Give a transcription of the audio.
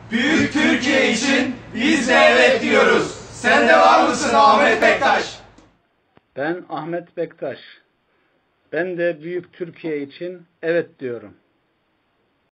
Büyük Türkiye için biz de evet diyoruz. Sen de var mısın Ahmet Bektaş? Ben Ahmet Bektaş. Ben de Büyük Türkiye için evet diyorum.